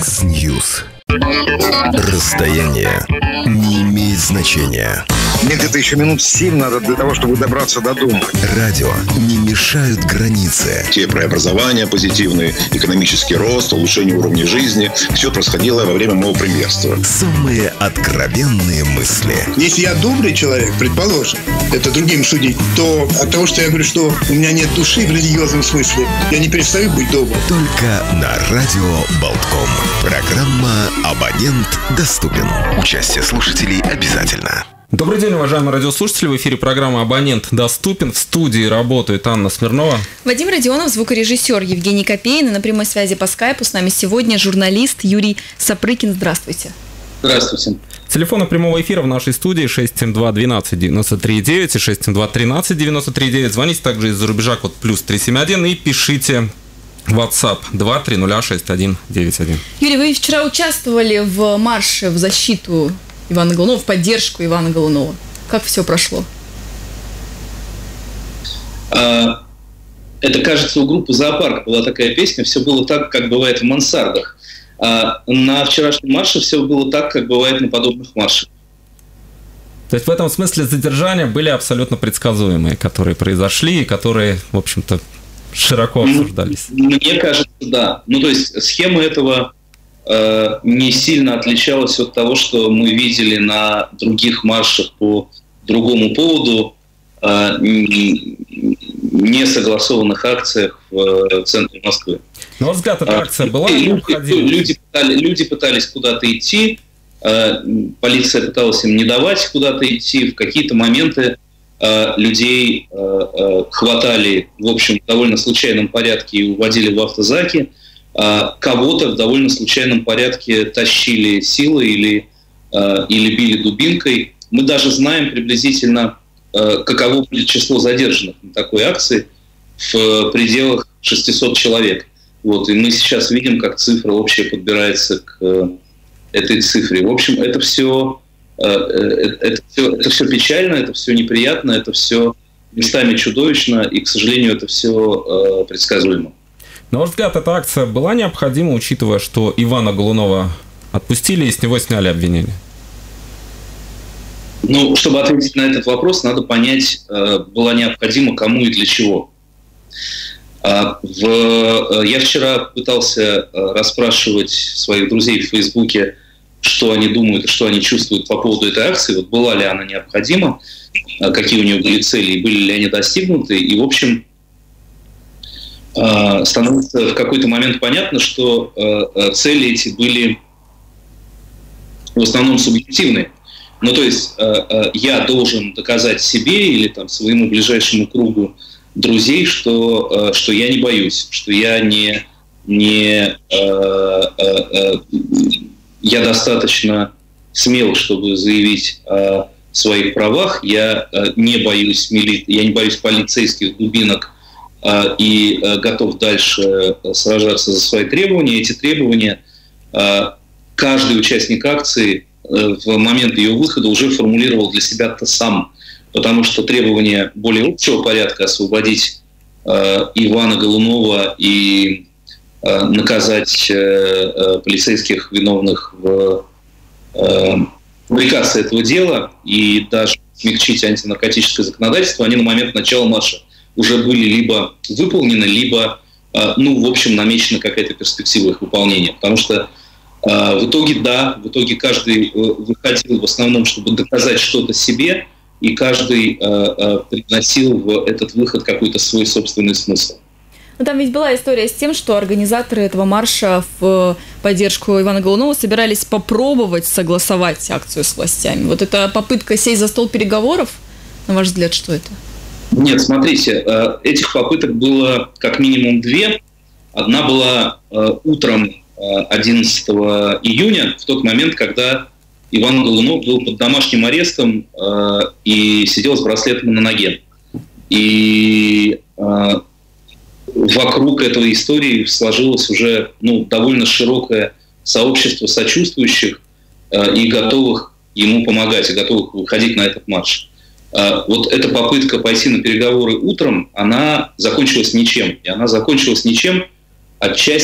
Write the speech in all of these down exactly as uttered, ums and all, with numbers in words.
X-News. Расстояние не имеет значения. Мне где-то еще минут семь надо для того, чтобы добраться до дома. Радио не мешают границы. Те преобразования позитивные, экономический рост, улучшение уровня жизни, все происходило во время моего премьерства. Самые откровенные мысли. Если я добрый человек, предположим, это другим судить, то от того, что я говорю, что у меня нет души в религиозном смысле, я не перестаю быть добрым. Только на радио Болтком. Программа «Абонент доступен». Участие слушателей обязательно. Добрый день, уважаемые радиослушатели. В эфире программа «Абонент доступен». В студии работает Анна Смирнова. Вадим Родионов, звукорежиссер Евгений Копейн. И на прямой связи по скайпу с нами сегодня журналист Юрий Сапрыкин. Здравствуйте. Здравствуйте. Телефоны прямого эфира в нашей студии шесть семь два двенадцать девяносто три девять и шесть семь два тринадцать девяносто три девять. Звоните также из-за рубежа, код плюс три семь один, и пишите WhatsApp два три ноль шесть один девять один. Юрий, вы вчера участвовали в марше в защиту Ивана Голунова, в поддержку Ивана Голунова. Как все прошло? Это, кажется, у группы «Зоопарк» была такая песня «Все было так, как бывает в мансардах». На вчерашнем марше все было так, как бывает на подобных маршах. То есть в этом смысле задержания были абсолютно предсказуемые, которые произошли и которые, в общем-то, широко обсуждались. Мне кажется, да. Ну, то есть схема этого э, не сильно отличалась от того, что мы видели на других маршах по другому поводу, э, несогласованных акциях в э, центре Москвы. На ваш взгляд, эта акция была люди, необходима? Люди, пытались, люди пытались куда-то идти, э, полиция пыталась им не давать куда-то идти, в какие-то моменты людей э, э, хватали, в общем, в довольно случайном порядке и уводили в автозаки, э, кого-то в довольно случайном порядке тащили силой или, э, или били дубинкой. Мы даже знаем приблизительно, э, каково будет число задержанных на такой акции в пределах шестисот человек. Вот, и мы сейчас видим, как цифра общая подбирается к э, этой цифре. В общем, это все... Это все, это все печально, это все неприятно, это все местами чудовищно, и, к сожалению, это все э, предсказуемо. На ваш взгляд, эта акция была необходима, учитывая, что Ивана Голунова отпустили и с него сняли обвинения? Ну, чтобы ответить на этот вопрос, надо понять, э, была необходима кому и для чего. А в, я вчера пытался расспрашивать своих друзей в Фейсбуке, что они думают и что они чувствуют по поводу этой акции, вот была ли она необходима, какие у нее были цели и были ли они достигнуты. И, в общем, становится в какой-то момент понятно, что цели эти были в основном субъективные. Ну, то есть я должен доказать себе или там, своему ближайшему кругу друзей, что, что я не боюсь, что я не... не я достаточно смел, чтобы заявить о своих правах. Я не боюсь, мили... я не боюсь полицейских дубинок и готов дальше сражаться за свои требования. Эти требования каждый участник акции в момент ее выхода уже формулировал для себя-то сам, потому что требования более общего порядка освободить Ивана Голунова и наказать э, полицейских, виновных в э, публикации этого дела и даже смягчить антинаркотическое законодательство, они на момент начала марша уже были либо выполнены, либо, э, ну, в общем, намечена какая-то перспектива их выполнения. Потому что э, в итоге, да, в итоге каждый выходил в основном, чтобы доказать что-то себе, и каждый э, э, приносил в этот выход какой-то свой собственный смысл. Но там ведь была история с тем, что организаторы этого марша в поддержку Ивана Голунова собирались попробовать согласовать акцию с властями. Вот это попытка сесть за стол переговоров, на ваш взгляд, что это? Нет, смотрите, этих попыток было как минимум две. Одна была утром одиннадцатого июня, в тот момент, когда Иван Голунов был под домашним арестом и сидел с браслетом на ноге. И вокруг этой истории сложилось уже ну, довольно широкое сообщество сочувствующих э, и готовых ему помогать, и готовых выходить на этот марш. Э, вот эта попытка пойти на переговоры утром, она закончилась ничем. И она закончилась ничем отчасти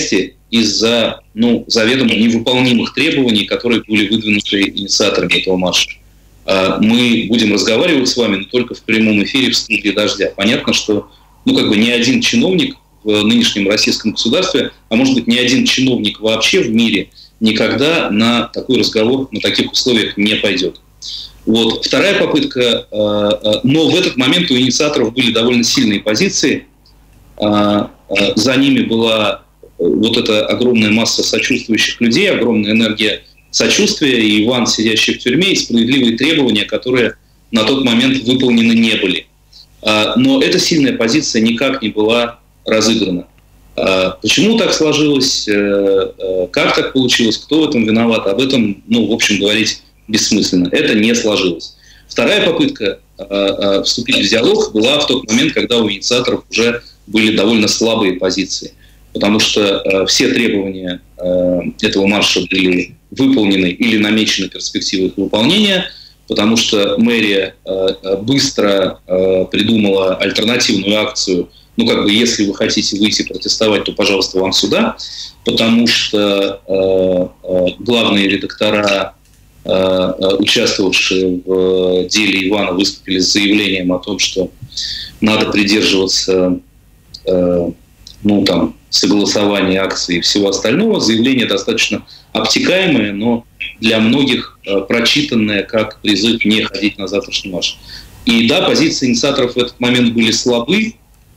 из-за ну, заведомо невыполнимых требований, которые были выдвинуты инициаторами этого марша. Мы будем разговаривать с вами, но только в прямом эфире в студии «Дождя». Понятно, что ну, как бы ни один чиновник в нынешнем российском государстве, а может быть ни один чиновник вообще в мире никогда на такой разговор на таких условиях не пойдет. Вот. Вторая попытка, но в этот момент у инициаторов были довольно сильные позиции. За ними была вот эта огромная масса сочувствующих людей, огромная энергия сочувствия, и Иван, сидящий в тюрьме, и справедливые требования, которые на тот момент выполнены не были. Но эта сильная позиция никак не была разыграна. Почему так сложилось, как так получилось, кто в этом виноват, об этом, ну, в общем, говорить бессмысленно. Это не сложилось. Вторая попытка вступить в диалог была в тот момент, когда у инициаторов уже были довольно слабые позиции, потому что все требования этого марша были выполнены или намечены перспективы их выполнения, потому что мэрия быстро придумала альтернативную акцию. Ну, как бы, если вы хотите выйти протестовать, то, пожалуйста, вам сюда, потому что главные редактора, участвовавшие в деле Ивана, выступили с заявлением о том, что надо придерживаться ну, там, согласования акций и всего остального. Заявление достаточно обтекаемое, но для многих прочитанное как призыв не ходить на завтрашний марш. И да, позиции инициаторов в этот момент были слабы,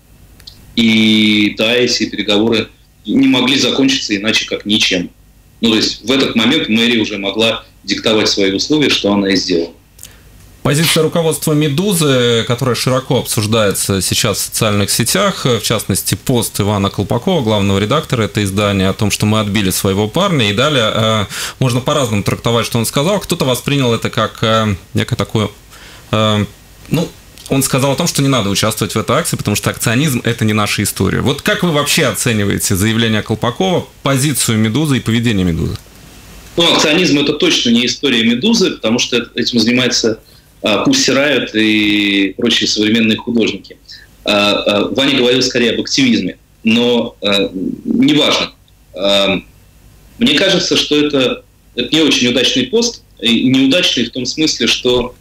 и да, эти переговоры не могли закончиться иначе как ничем. Ну, то есть в этот момент мэрия уже могла диктовать свои условия, что она и сделала. Позиция руководства «Медузы», которая широко обсуждается сейчас в социальных сетях, в частности, пост Ивана Колпакова, главного редактора этого издания, о том, что мы отбили своего парня, и далее э, можно по-разному трактовать, что он сказал. Кто-то воспринял это как э, некое такое... Э, ну, он сказал о том, что не надо участвовать в этой акции, потому что акционизм – это не наша история. Вот как вы вообще оцениваете заявление Колпакова, позицию «Медузы» и поведение «Медузы»? Ну, акционизм – это точно не история «Медузы», потому что этим занимается Пусть Райот и прочие современные художники. Ваня говорил скорее об активизме, но неважно. Мне кажется, что это, это не очень удачный пост, и неудачный в том смысле, что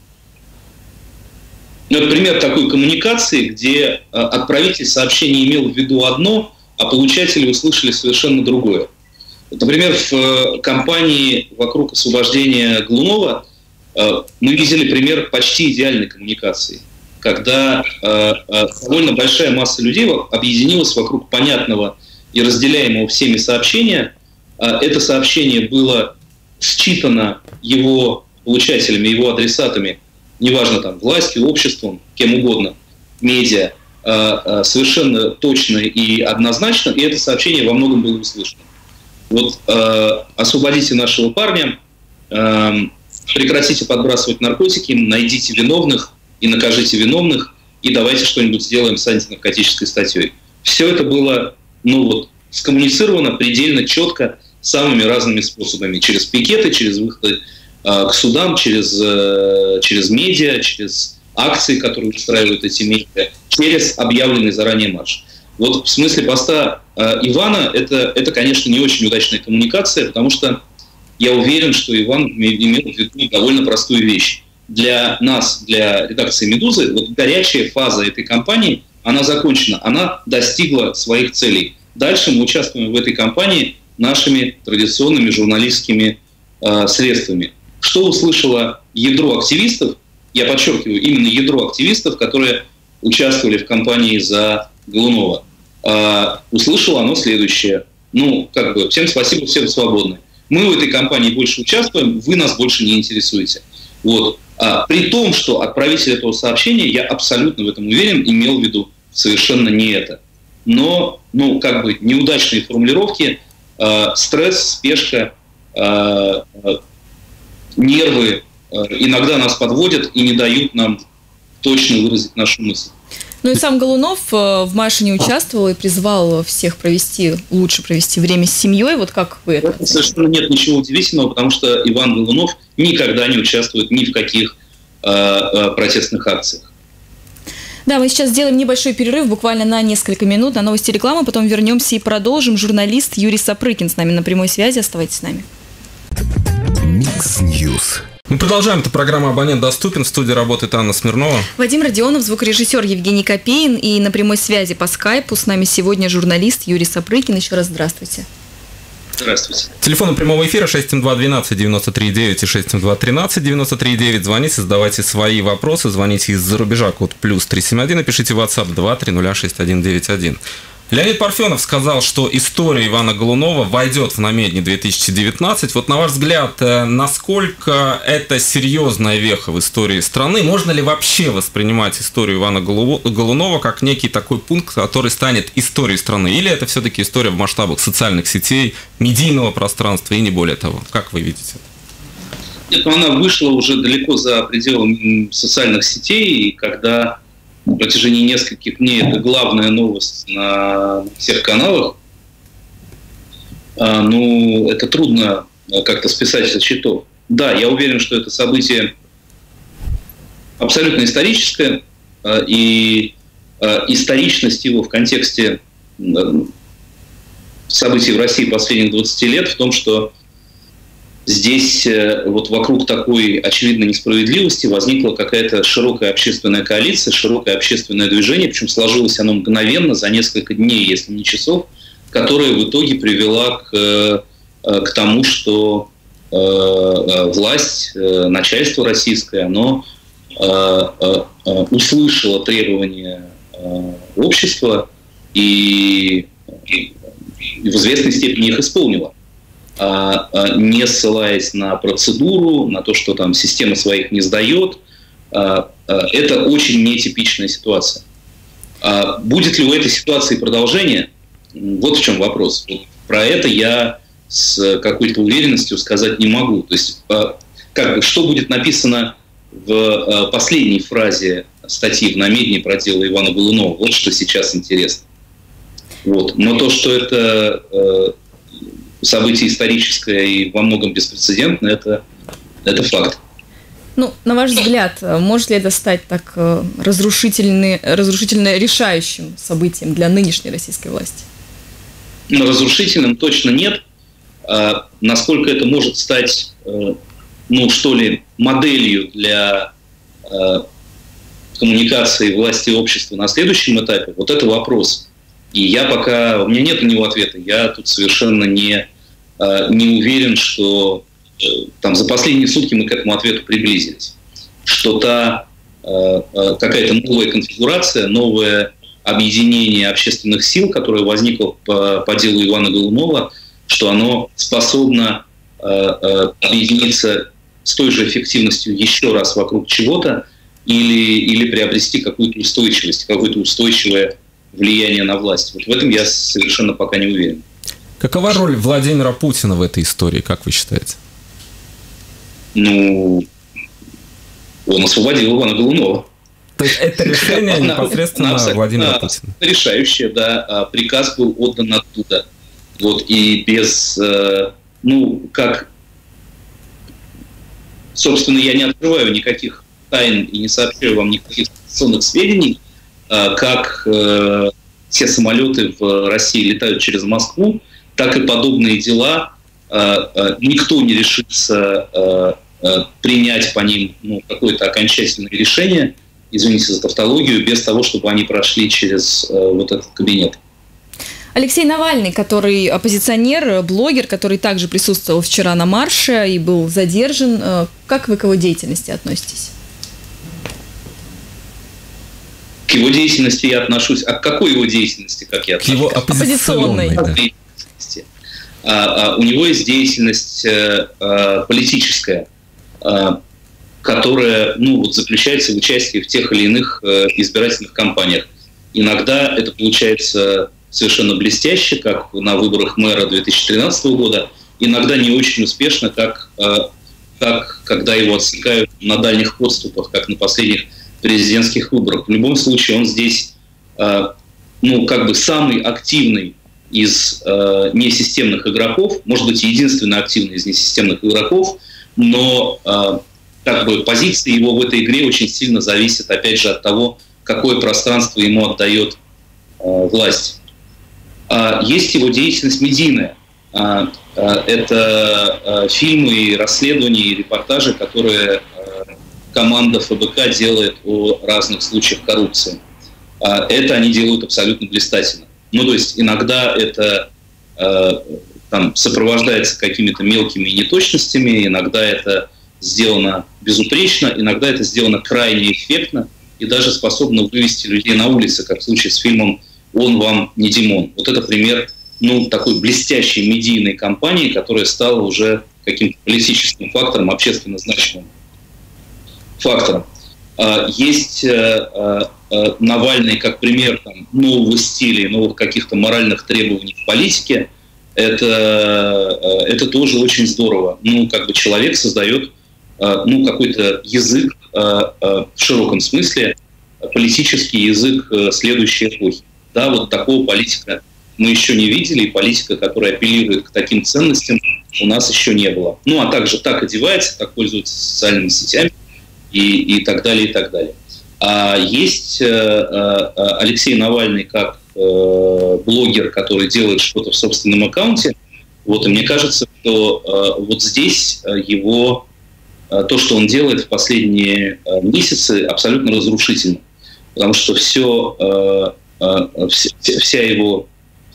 ну, это пример такой коммуникации, где отправитель сообщения имел в виду одно, а получатели услышали совершенно другое. Например, в кампании вокруг освобождения Голунова мы видели пример почти идеальной коммуникации, когда довольно большая масса людей объединилась вокруг понятного и разделяемого всеми сообщения. Это сообщение было считано его получателями, его адресатами, неважно, там, властью, обществом, кем угодно, медиа, совершенно точно и однозначно, и это сообщение во многом было услышано. Вот освободите нашего парня, прекратите подбрасывать наркотики, найдите виновных и накажите виновных, и давайте что-нибудь сделаем с антинаркотической статьей. Все это было ну, вот, скоммуницировано предельно четко самыми разными способами. Через пикеты, через выходы э, к судам, через, э, через медиа, через акции, которые устраивают эти медиа, через объявленный заранее марш. Вот в смысле поста э, Ивана это, это, конечно, не очень удачная коммуникация, потому что я уверен, что Иван имел в виду довольно простую вещь. Для нас, для редакции «Медузы», вот горячая фаза этой кампании, она закончена, она достигла своих целей. Дальше мы участвуем в этой кампании нашими традиционными журналистскими э, средствами. Что услышало ядро активистов, я подчеркиваю, именно ядро активистов, которые участвовали в кампании за Голунова, э, услышало оно следующее. Ну, как бы, всем спасибо, всем свободны. Мы в этой кампании больше участвуем, вы нас больше не интересуете. Вот. А, при том, что отправитель этого сообщения, я абсолютно в этом уверен, имел в виду совершенно не это. Но, ну, как бы, неудачные формулировки, э, стресс, спешка, э, э, нервы э, иногда нас подводят и не дают нам точно выразить нашу мысль. Ну и сам Голунов в марше не участвовал и призвал всех провести, лучше провести время с семьей. Вот как вы это? Это совершенно нет ничего удивительного, потому что Иван Голунов никогда не участвует ни в каких э, э, протестных акциях. Да, мы сейчас сделаем небольшой перерыв, буквально на несколько минут, на новости и рекламу, потом вернемся и продолжим. Журналист Юрий Сапрыкин с нами на прямой связи. Оставайтесь с нами. Микс Ньюс. Мы продолжаем. Это программа «Абонент доступен». В студии работает Анна Смирнова. Вадим Родионов, звукорежиссер Евгений Копеин. И на прямой связи по скайпу с нами сегодня журналист Юрий Сапрыкин. Еще раз здравствуйте. Здравствуйте. Телефоны прямого эфира шесть семь два двенадцать девяносто три девять и шесть семь два тринадцать девяносто три девять. Звоните, задавайте свои вопросы. Звоните из-за рубежа, код плюс три семь один. Напишите в WhatsApp два три ноль шесть один девять один. Леонид Парфенов сказал, что история Ивана Голунова войдет в намедни две тысячи девятнадцать. Вот на ваш взгляд, насколько это серьезная веха в истории страны? Можно ли вообще воспринимать историю Ивана Голунова как некий такой пункт, который станет историей страны? Или это все-таки история в масштабах социальных сетей, медийного пространства и не более того? Как вы видите это? Нет, она вышла уже далеко за пределы социальных сетей, и когда на протяжении нескольких дней это главная новость на всех каналах, ну, это трудно как-то списать со счетов. Да, я уверен, что это событие абсолютно историческое, и историчность его в контексте событий в России последних двадцати лет в том, что здесь вот вокруг такой очевидной несправедливости возникла какая-то широкая общественная коалиция, широкое общественное движение, причем сложилось оно мгновенно, за несколько дней, если не часов, которая в итоге привела к, к тому, что э, власть, э, начальство российское, оно э, э, услышало требования э, общества и, и в известной степени их исполнило. Не ссылаясь на процедуру, на то, что там система своих не сдает. Это очень нетипичная ситуация. Будет ли у этой ситуации продолжение? Вот в чем вопрос. Про это я с какой-то уверенностью сказать не могу. То есть, как бы, что будет написано в последней фразе статьи в намедни про дело Ивана Голунова, вот что сейчас интересно. Вот. Но то, что это событие историческое и во многом беспрецедентное, это, это факт. Ну, на ваш взгляд, может ли это стать так разрушительно, разрушительно решающим событием для нынешней российской власти? Ну, разрушительным точно нет. А насколько это может стать, ну, что ли, моделью для коммуникации власти и общества на следующем этапе, вот это вопрос. И я пока, у меня нет на него ответа, я тут совершенно не, не уверен, что там за последние сутки мы к этому ответу приблизились. Что та какая-то новая конфигурация, новое объединение общественных сил, которое возникло по, по делу Ивана Голунова, что оно способно объединиться с той же эффективностью еще раз вокруг чего-то или, или приобрести какую-то устойчивость, какое-то устойчивое влияние на власть. Вот в этом я совершенно пока не уверен. Какова роль Владимира Путина в этой истории, как вы считаете? Ну, он освободил Ивана Голунова. То есть это решение непосредственно Владимира Путина? Решающее, да. Приказ был отдан оттуда. Вот, и без, ну, как... Собственно, я не открываю никаких тайн и не сообщаю вам никаких информационных сведений, как э, все самолеты в России летают через Москву, так и подобные дела э, э, никто не решится э, э, принять по ним, ну, какое-то окончательное решение, извините за тавтологию, без того, чтобы они прошли через э, вот этот кабинет. Алексей Навальный, который оппозиционер, блогер, который также присутствовал вчера на марше и был задержан, э, как вы к его деятельности относитесь? К его деятельности я отношусь. А к какой его деятельности, как я отношусь? К его оппозиционной. оппозиционной. А, а, у него есть деятельность а, политическая, а, которая, ну, вот, заключается в участии в тех или иных а, избирательных кампаниях. Иногда это получается совершенно блестяще, как на выборах мэра две тысячи тринадцатого года, иногда не очень успешно, как, а, как когда его отсекают на дальних подступах, как на последних президентских выборах. В любом случае он здесь, э, ну, как бы самый активный из э, несистемных игроков, может быть, единственный активный из несистемных игроков, но э, как бы позиция его в этой игре очень сильно зависит, опять же, от того, какое пространство ему отдает власть. Есть его деятельность медийная. Это фильмы, и расследования, и репортажи, которые команда ФБК делает о разных случаях коррупции. Это они делают абсолютно блистательно. Ну, то есть иногда это там сопровождается какими-то мелкими неточностями, иногда это сделано безупречно, иногда это сделано крайне эффектно и даже способно вывести людей на улицы, как в случае с фильмом «Он вам не Димон». Вот это пример ну, такой блестящей медийной кампании, которая стала уже каким-то политическим фактором, общественно значимым фактором. Есть Навальный как пример там, нового стиля, новых каких-то моральных требований в политике. Это, это тоже очень здорово. Ну, как бы человек создает ну, какой-то язык в широком смысле, политический язык следующей эпохи. Да, вот такого политика мы еще не видели, и политика, которая апеллирует к таким ценностям, у нас еще не было. Ну, а также так одевается, так пользуется социальными сетями и, и так далее, и так далее. А есть Алексей Навальный как блогер, который делает что-то в собственном аккаунте. Вот, и мне кажется, что вот здесь его, то, что он делает в последние месяцы, абсолютно разрушительно. Потому что все, вся его,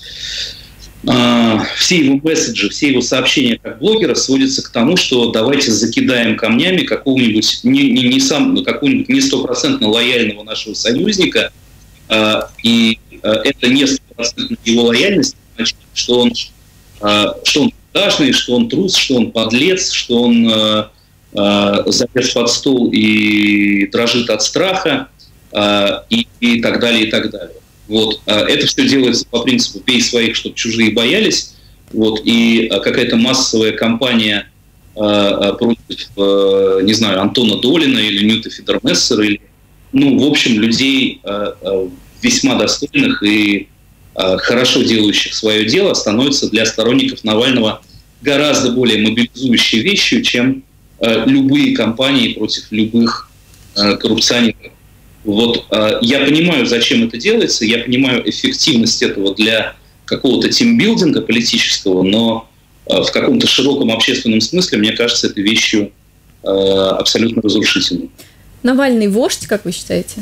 все его месседжи, все его сообщения как блогера сводятся к тому, что давайте закидаем камнями какого-нибудь не, не, не сам, какого-нибудь не стопроцентно лояльного нашего союзника, и это не стопроцентно его лояльность, значит, что он, что он продажный, что он трус, что он подлец, что он залез под стол и дрожит от страха, и, и так далее, и так далее. Вот. Это все делается по принципу «бей своих, чтобы чужие боялись». Вот. И какая-то массовая кампания против, не знаю, Антона Долина или Ньюта Фидермессера, или, ну, в общем, людей весьма достойных и хорошо делающих свое дело, становится для сторонников Навального гораздо более мобилизующей вещью, чем любые кампании против любых коррупционеров. Вот, я понимаю, зачем это делается, я понимаю эффективность этого для какого-то тимбилдинга политического, но в каком-то широком общественном смысле, мне кажется, это вещью абсолютно разрушительной. Навальный вождь, как вы считаете?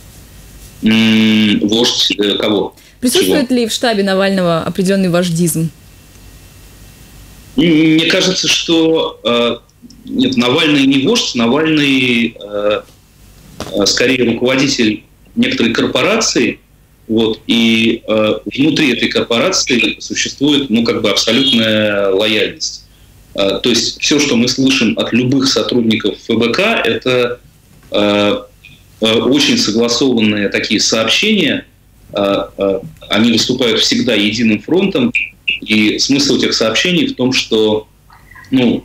М-м, вождь э, кого? Присутствует Чего? ли в штабе Навального определенный вождизм? Мне кажется, что э, нет, Навальный не вождь, Навальный э, скорее руководитель некоторой корпорации, вот, и э, внутри этой корпорации существует, ну, как бы абсолютная лояльность. Э, то есть все, что мы слышим от любых сотрудников ФБК, это э, э, очень согласованные такие сообщения, э, э, они выступают всегда единым фронтом, и смысл этих сообщений в том, что, ну,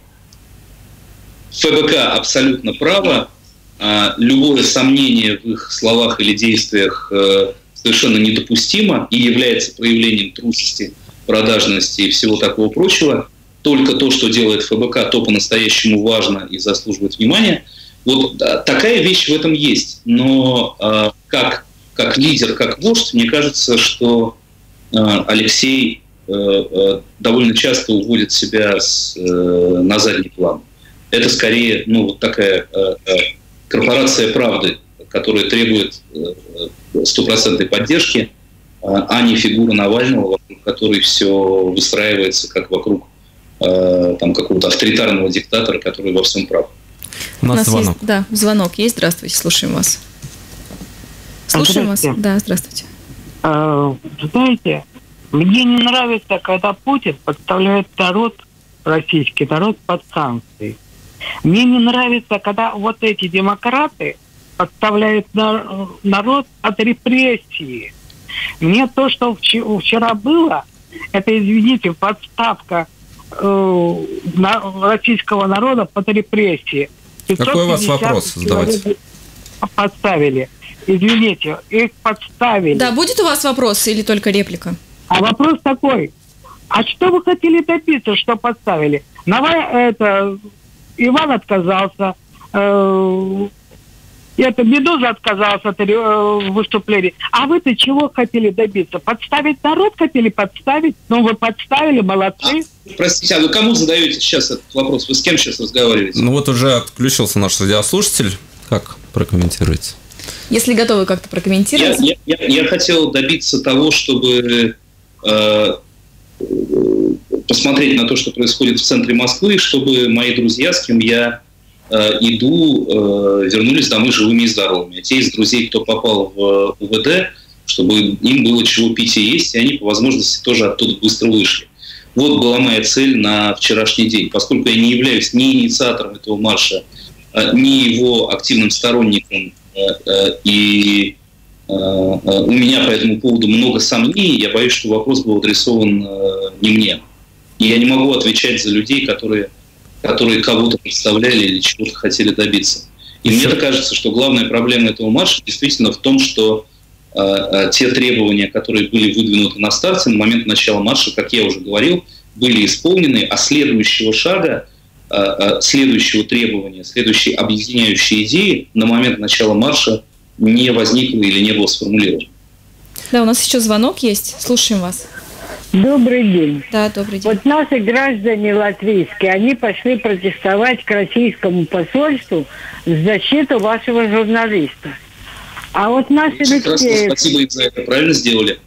ФБК абсолютно право, любое сомнение в их словах или действиях совершенно недопустимо и является проявлением трусости, продажности и всего такого прочего. Только то, что делает ФБК, то по-настоящему важно и заслуживает внимания. Вот такая вещь в этом есть. Но как, как лидер, как вождь, мне кажется, что Алексей довольно часто уводит себя с, на задний план. Это скорее, ну, вот такая корпорация правды, которая требует стопроцентной поддержки, а не фигура Навального, вокруг которой все выстраивается как вокруг там, какого-то авторитарного диктатора, который во всем прав. У нас, У нас звонок. Есть, да, звонок есть. Здравствуйте, слушаем вас. Слушаем вас. Да, здравствуйте. А, знаете, мне не нравится, когда Путин подставляет народ, российский народ, под санкции. Мне не нравится, когда вот эти демократы подставляют народ от репрессии. Мне то, что вчера было, это, извините, подставка э, российского народа под репрессии. Какой у вас вопрос? Задавайте. Подставили. Извините, их подставили. Да, будет у вас вопрос или только реплика? А вопрос такой. А что вы хотели добиться, что подставили? Навальный, это... Иван отказался, э, Это «Медуза» отказалась от э, выступлений. А вы-то чего хотели добиться? Подставить народ хотели подставить? Ну, вы подставили, молодцы. А, простите, а вы кому задаете сейчас этот вопрос? Вы с кем сейчас разговариваете? Ну вот уже отключился наш радиослушатель. Как прокомментируете? Если готовы как-то прокомментировать. Я, я, я, я хотел добиться того, чтобы э, посмотреть на то, что происходит в центре Москвы, чтобы мои друзья, с кем я э, иду, э, вернулись домой живыми и здоровыми. А те из друзей, кто попал в УВД, чтобы им было чего пить и есть, и они по возможности тоже оттуда быстро вышли. Вот была моя цель на вчерашний день. Поскольку я не являюсь ни инициатором этого марша, ни его активным сторонником, и у меня по этому поводу много сомнений, я боюсь, что вопрос был адресован не мне. И я не могу отвечать за людей, которые, которые кого-то представляли или чего-то хотели добиться. И мне кажется, что главная проблема этого марша действительно в том, что те требования, которые были выдвинуты на старте, на момент начала марша, как я уже говорил, были исполнены, а следующего шага, следующего требования, следующей объединяющей идеи на момент начала марша не возникло или не было сформулировано. Да, у нас еще звонок есть. Слушаем вас. Добрый день. Да, добрый день. Вот наши граждане латвийские, они пошли протестовать к российскому посольству в защиту вашего журналиста. А вот наши Алексеев... Спасибо им за это. Правильно сделали?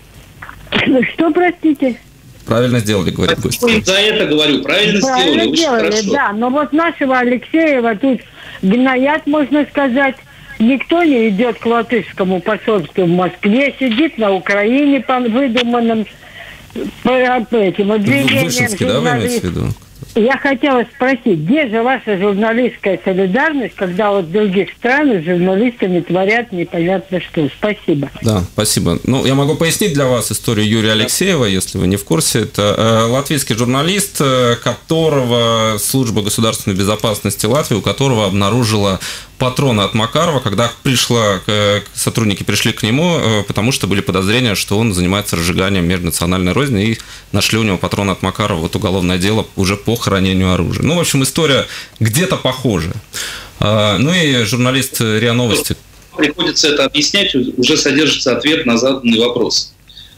Что, простите? Правильно сделали, говорит гость. За это говорю, правильно, правильно сделали, сделали, очень хорошо. Да, но вот нашего Алексеева тут гноят, можно сказать. Никто не идет к латышскому посольству в Москве, сидит на Украине по выдуманным по этим обвинениям Вышинский, да, вы имеете в виду? Я хотела спросить, где же ваша журналистская солидарность, когда вот в других странах с журналистами творят непонятно что? Спасибо. Да, спасибо. Ну, я могу пояснить для вас историю Юрия Алексеева, если вы не в курсе. Это э, латвийский журналист, э, которого служба государственной безопасности Латвии, у которого обнаружила патроны от Макарова, когда пришла, сотрудники пришли к нему, потому что были подозрения, что он занимается разжиганием межнациональной розни, и нашли у него патроны от Макарова, вот уголовное дело уже по хранению оружия. Ну, в общем, история где-то похожая. Ну и журналист РИА Новости. Приходится это объяснять, уже содержится ответ на заданный вопрос.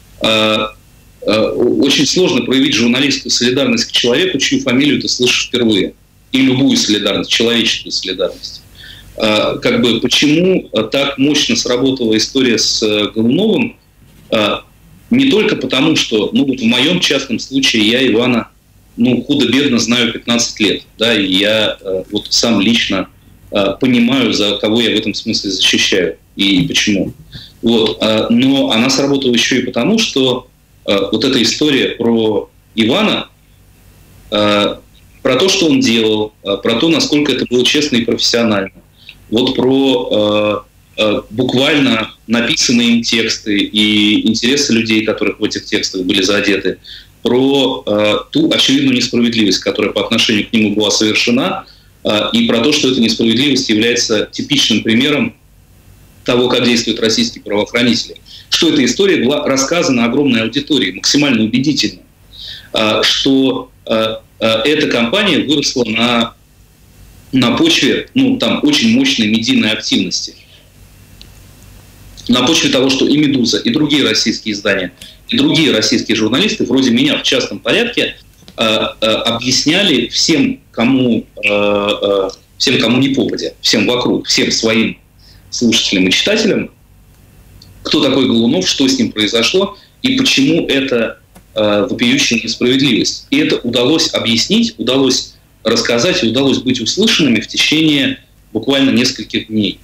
Очень сложно проявить журналистскую солидарность к человеку, чью фамилию ты слышишь впервые. И любую солидарность, человеческую солидарность. Как бы почему так мощно сработала история с Голуновым? Не только потому, что, ну вот в моем частном случае я Ивана, ну, худо-бедно знаю пятнадцать лет, да, и я вот сам лично понимаю, за кого я в этом смысле защищаю и почему. Вот. Но она сработала еще и потому, что вот эта история про Ивана, про то, что он делал, про то, насколько это было честно и профессионально, вот про э, э, буквально написанные им тексты и интересы людей, которых в этих текстах были задеты, про э, ту очевидную несправедливость, которая по отношению к нему была совершена, э, и про то, что эта несправедливость является типичным примером того, как действуют российские правоохранители. Что эта история была рассказана огромной аудитории, максимально убедительно, э, что э, э, эта кампания выросла на на почве, ну, там, очень мощной медийной активности. На почве того, что и «Медуза», и другие российские издания, и другие российские журналисты, вроде меня, в частном порядке, э, э, объясняли всем, кому, э, э, всем, кому не попадя, всем вокруг, всем своим слушателям и читателям, кто такой Голунов, что с ним произошло, и почему это э, вопиющая несправедливость. И это удалось объяснить, удалось рассказать, и удалось быть услышанными в течение буквально нескольких дней.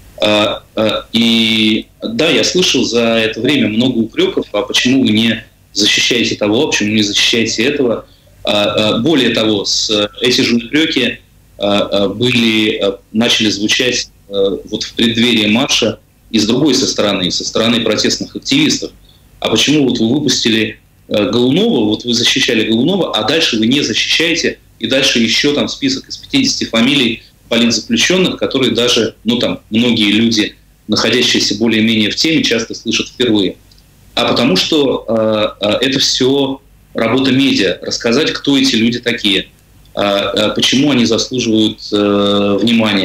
И да, я слышал за это время много упреков, а почему вы не защищаете того, почему не защищаете этого. Более того, эти же упреки были, начали звучать вот в преддверии марша и с другой со стороны, со стороны протестных активистов. А почему вот вы выпустили Голунова, вот вы защищали Голунова, а дальше вы не защищаете. И дальше еще там список из пятидесяти фамилий политзаключенных, которые даже, ну там, многие люди, находящиеся более-менее в теме, часто слышат впервые. А потому что э, это все работа медиа. Рассказать, кто эти люди такие, э, почему они заслуживают э, внимания,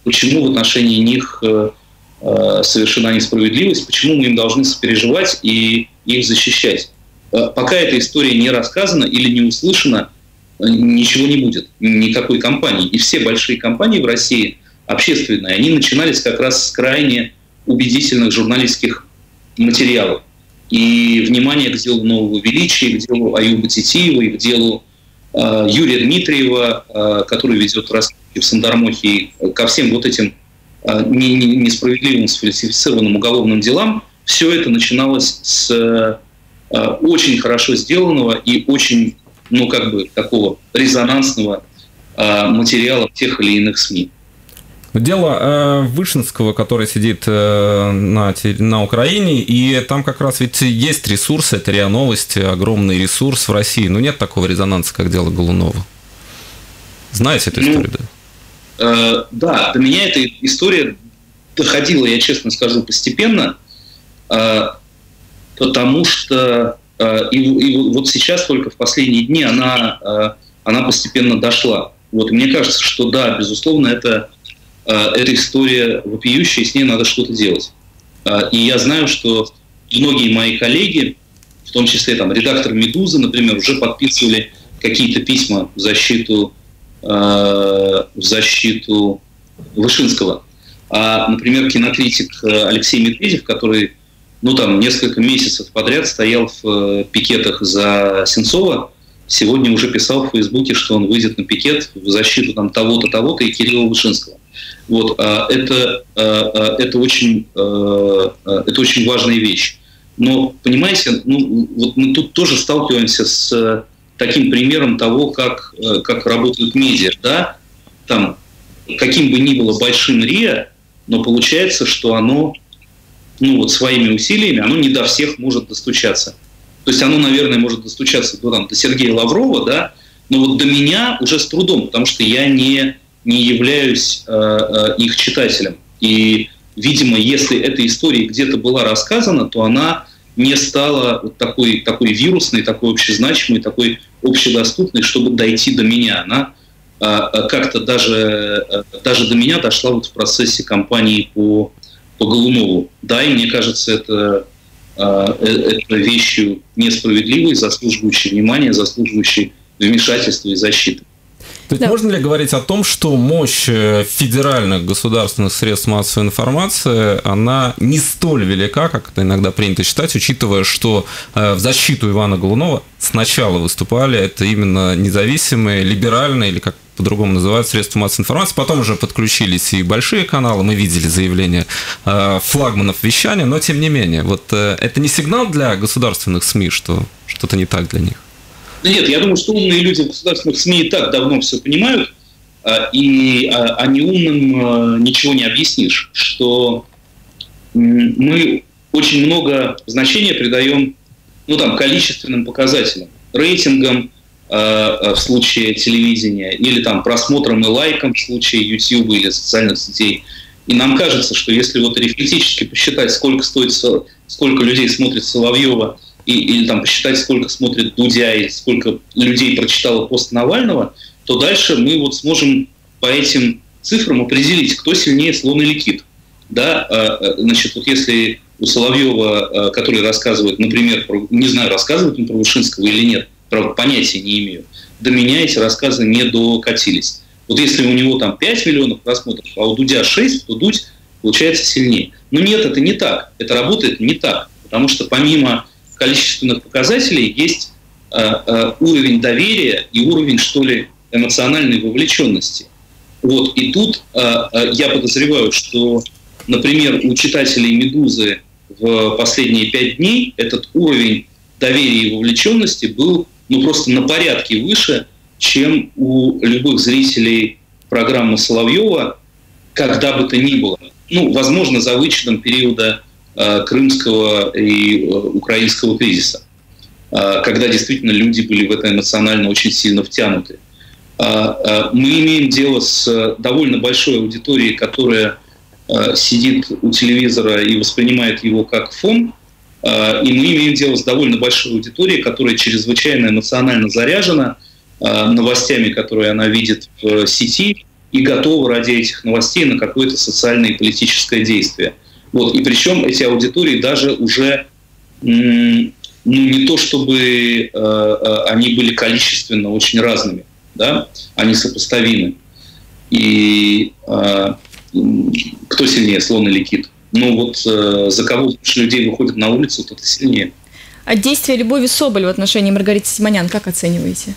почему в отношении них совершена несправедливость, почему мы им должны сопереживать и их защищать. Пока эта история не рассказана или не услышана, ничего не будет, никакой кампании. И все большие компании в России, общественные, они начинались как раз с крайне убедительных журналистских материалов. И внимание к делу Нового Величия, к делу Аюба Титиева, и к делу э, Юрия Дмитриева, э, который ведет раскопки в Сандармохе, ко всем вот этим э, не, не, несправедливым, сфальсифицированным уголовным делам, все это начиналось с э, очень хорошо сделанного и очень, ну, как бы, такого резонансного э, материала в тех или иных СМИ. Дело э, Вышинского, который сидит э, на, на Украине, и там как раз ведь есть ресурсы, это РИА Новости, огромный ресурс в России, но нет такого резонанса, как дело Голунова. Знаете эту историю, ну, да? Э, да, до меня эта история доходила, я честно скажу, постепенно, э, потому что э, и, и вот сейчас только в последние дни она, э, она постепенно дошла. Вот, мне кажется, что да, безусловно, это эта история вопиющая, с ней надо что-то делать. И я знаю, что многие мои коллеги, в том числе там, редактор «Медузы», например, уже подписывали какие-то письма в защиту, в защиту Вышинского. А, например, кинокритик Алексей Медведев, который ну, там, несколько месяцев подряд стоял в пикетах за Сенцова, сегодня уже писал в Фейсбуке, что он выйдет на пикет в защиту там, того-то, того-то и Кирилла Вышинского. Вот, это, это, очень, это очень важная вещь. Но, понимаете, ну, вот мы тут тоже сталкиваемся с таким примером того, как, как работают медиа. Да? Там, каким бы ни было большим РИА, но получается, что оно ну, вот, своими усилиями оно не до всех может достучаться. То есть оно, наверное, может достучаться до, там, до Сергея Лаврова, да? Но вот до меня уже с трудом, потому что я не... не являюсь э, э, их читателем. И, видимо, если эта история где-то была рассказана, то она не стала вот такой, такой вирусной, такой общезначимой, такой общедоступной, чтобы дойти до меня. Она э, как-то даже, э, даже до меня дошла вот в процессе кампании по, по Голунову. Да, и мне кажется, это, э, это вещью несправедливой, заслуживающей внимания, заслуживающей вмешательства и защиты. То есть да. Можно ли говорить о том, что мощь федеральных государственных средств массовой информации, она не столь велика, как это иногда принято считать, учитывая, что в защиту Ивана Голунова сначала выступали это именно независимые, либеральные, или как по-другому называют, средства массовой информации, потом уже подключились и большие каналы, мы видели заявления флагманов вещания, но тем не менее, вот это не сигнал для государственных СМИ, что что-то не так для них? Нет, я думаю, что умные люди в государственных СМИ и так давно все понимают, и а неумным ничего не объяснишь, что мы очень много значения придаем ну, там, количественным показателям, рейтингам в случае телевидения или там, просмотрам и лайкам в случае YouTube или социальных сетей. И нам кажется, что если вот арифметически посчитать, сколько стоит, сколько людей смотрит Соловьева, И, или там посчитать, сколько смотрит Дудя и сколько людей прочитало пост Навального, то дальше мы вот сможем по этим цифрам определить, кто сильнее, слон или кит. Да? Значит, вот если у Соловьева, который рассказывает, например, про, не знаю, рассказывает он про Вышинского или нет, правда, понятия не имею, до меня эти рассказы не докатились. Вот если у него там пять миллионов просмотров, а у Дудя шесть, то Дудь получается сильнее. Но нет, это не так. Это работает не так. Потому что помимо количественных показателей есть э, э, уровень доверия и уровень, что ли, эмоциональной вовлеченности. Вот. И тут э, э, я подозреваю, что, например, у читателей «Медузы» в последние пять дней этот уровень доверия и вовлеченности был ну, просто на порядке выше, чем у любых зрителей программы Соловьева, когда бы то ни было. Ну, возможно, за вычетом периода крымского и украинского кризиса, когда действительно люди были в это эмоционально очень сильно втянуты. Мы имеем дело с довольно большой аудиторией, которая сидит у телевизора и воспринимает его как фон, и мы имеем дело с довольно большой аудиторией, которая чрезвычайно эмоционально заряжена новостями, которые она видит в сети, и готовы ради этих новостей на какое-то социальное и политическое действие. Вот. И причем эти аудитории даже уже м- ну, не то чтобы э, э, они были количественно очень разными, да? Они сопоставимы. И э, кто сильнее, слон или кит? Ну вот э, за кого больше людей выходит на улицу, тот и сильнее. А действие Любови Соболь в отношении Маргариты Симонян как оцениваете?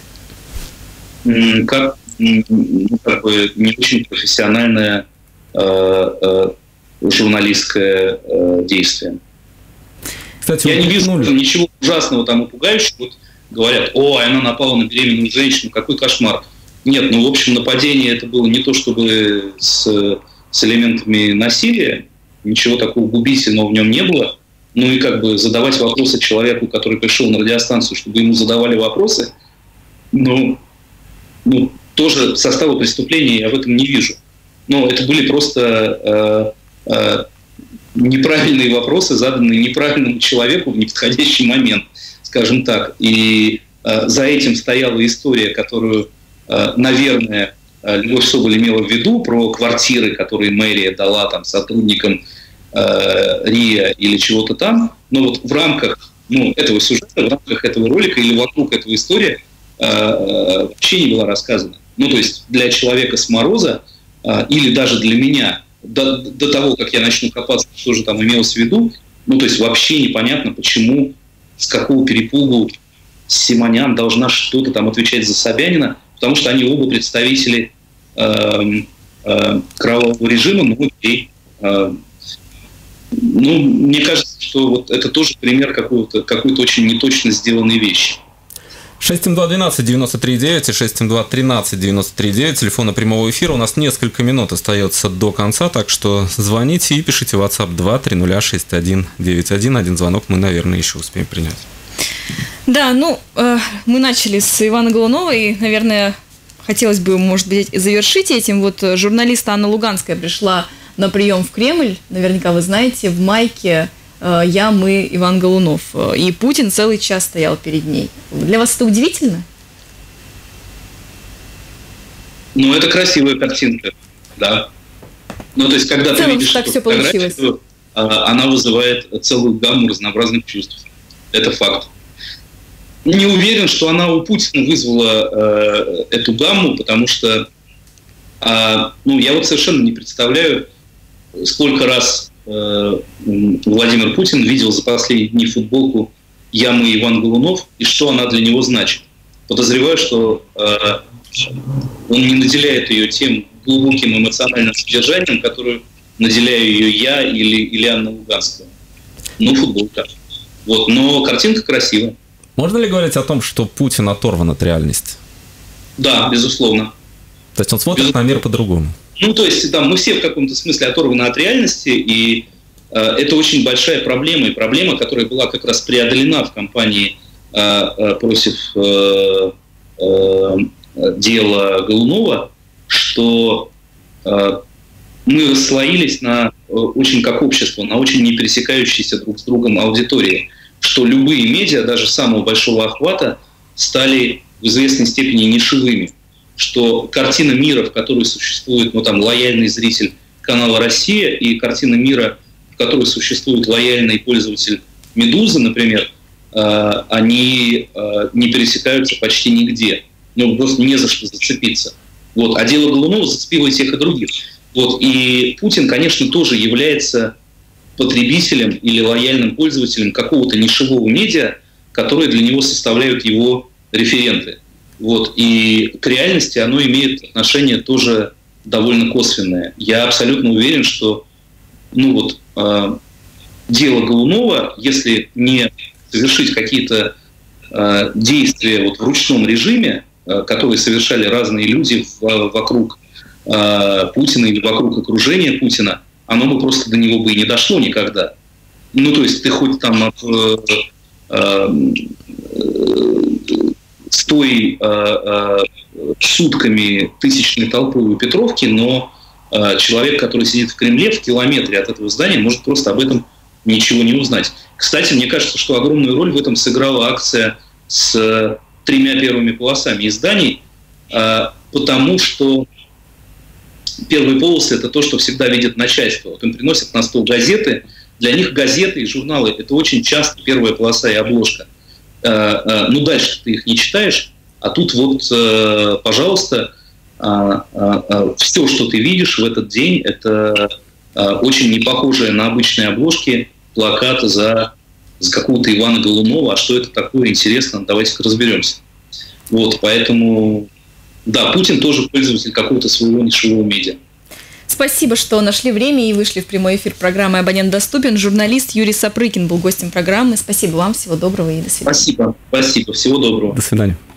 Как, ну, как бы не очень профессиональное э, э, журналистское э, действие. Кстати, я не вижу ничего ужасного там и пугающего. Вот говорят, о, она напала на беременную женщину, какой кошмар. Нет, ну, в общем, нападение это было не то чтобы с, с элементами насилия, ничего такого губительного в нем не было. Ну и как бы задавать вопросы человеку, который пришел на радиостанцию, чтобы ему задавали вопросы, ну, ну тоже состава преступления я в этом не вижу. Но это были просто э, э, неправильные вопросы, заданные неправильному человеку в неподходящий момент, скажем так. И э, за этим стояла история, которую, э, наверное, Любовь Соболь имела в виду, про квартиры, которые мэрия дала там сотрудникам э, РИА или чего-то там. Но вот в рамках ну, этого сюжета, в рамках этого ролика или вокруг этого истории э, э, вообще не была рассказана. Ну, то есть для человека с мороза э, или даже для меня, до, до того, как я начну копаться, что же там имелось в виду, ну, то есть вообще непонятно, почему, с какого перепугу Симонян должна что-то там отвечать за Собянина, потому что они оба представители э, э, кровавого режима, ну, окей. Э, ну, мне кажется, что вот это тоже пример какой-то, какой-то очень неточно сделанной вещи. шесть семь два двенадцать девяносто три девять и шесть семь два тринадцать девяносто три девять, телефона прямого эфира. У нас несколько минут остается до конца, так что звоните и пишите в WhatsApp два три ноль шесть один девять один. Один звонок мы, наверное, еще успеем принять. Да, ну, э, мы начали с Ивана Голунова, и, наверное, хотелось бы, может быть, завершить этим. Вот журналист Анна Луганская пришла на прием в Кремль, наверняка вы знаете, в майке э, «Я, мы, Иван Голунов». И Путин целый час стоял перед ней. Для вас это удивительно? Ну, это красивая картинка, да. Ну, то есть, когда ты видишь, так все получилось. То, э, она вызывает целую гамму разнообразных чувств. Это факт. Не уверен, что она у Путина вызвала э, эту гамму, потому что э, ну, я вот совершенно не представляю, сколько раз э, Владимир Путин видел за последние дни футболку «Я, мы, Иван Голунов», и что она для него значит. Подозреваю, что э, он не наделяет ее тем глубоким эмоциональным содержанием, которое наделяю ее я или, или Анна Луганская. Ну, футболка. Вот, но картинка красивая. Можно ли говорить о том, что Путин оторван от реальности? Да, безусловно. То есть он смотрит безусловно на мир по-другому? Ну, то есть, да, мы все в каком-то смысле оторваны от реальности, и э, это очень большая проблема, и проблема, которая была как раз преодолена в кампании э, э, против э, э, дела Голунова, что э, мы расслоились на э, очень как общество, на очень не пересекающиеся друг с другом аудитории, что любые медиа, даже самого большого охвата, стали в известной степени нишевыми, что картина мира, в которой существует ну, там, лояльный зритель канала «Россия», и картина мира, в которой существует лояльный пользователь «Медузы», например, э, они э, не пересекаются почти нигде. Ну, просто не за что зацепиться. Вот. А дело Голунова зацепило и тех, и других. Вот. И Путин, конечно, тоже является потребителем или лояльным пользователем какого-то нишевого медиа, которые для него составляют его референты. Вот. И к реальности оно имеет отношение тоже довольно косвенное. Я абсолютно уверен, что ну вот, э, дело Голунова, если не совершить какие-то э, действия вот в ручном режиме, э, которые совершали разные люди в, вокруг э, Путина или вокруг окружения Путина, оно бы просто до него бы и не дошло никогда. Ну, то есть ты хоть там э, э, стой э, э, сутками тысячной толпы у Петровки, но э, человек, который сидит в Кремле в километре от этого здания, может просто об этом ничего не узнать. Кстати, мне кажется, что огромную роль в этом сыграла акция с тремя первыми полосами изданий, э, потому что первые полосы – это то, что всегда видит начальство. Вот им приносят на стол газеты. Для них газеты и журналы – это очень часто первая полоса и обложка. Ну, дальше ты их не читаешь, а тут вот, пожалуйста, все, что ты видишь в этот день, это очень не похожие на обычные обложки плакаты за, за какого-то Ивана Голунова. А что это такое, интересно, давайте-ка разберемся. Вот, поэтому, да, Путин тоже пользователь какого-то своего нишевого медиа. Спасибо, что нашли время и вышли в прямой эфир программы «Абонент доступен». Журналист Юрий Сапрыкин был гостем программы. Спасибо вам, всего доброго и до свидания. Спасибо, спасибо, всего доброго. До свидания.